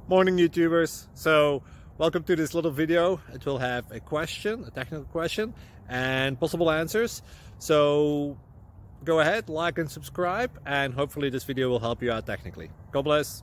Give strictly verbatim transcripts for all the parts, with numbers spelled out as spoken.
Morning YouTubers. So welcome to this little video. It will have a question, a technical question, and possible answers. So go ahead, like and subscribe, and hopefully this video will help you out technically. God bless.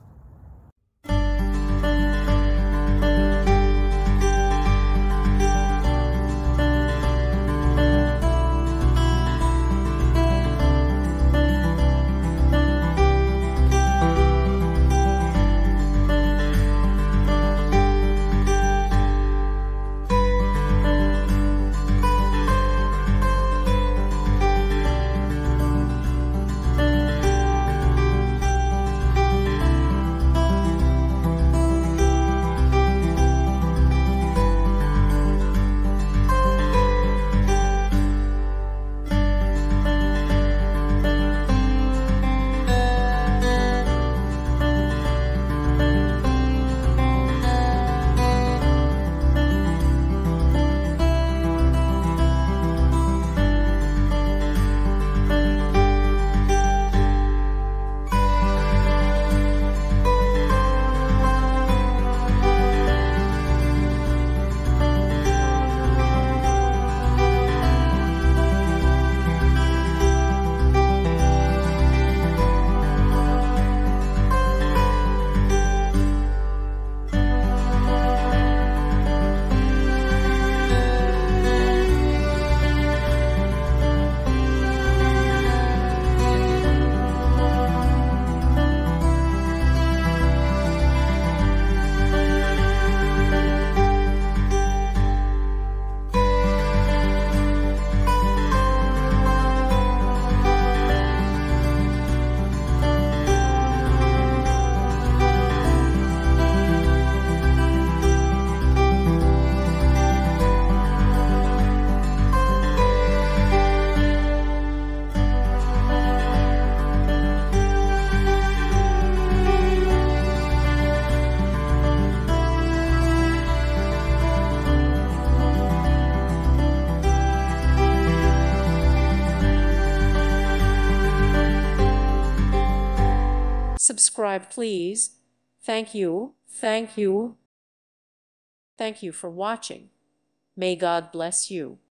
Subscribe, please. Thank you. Thank you. Thank you for watching. May God bless you.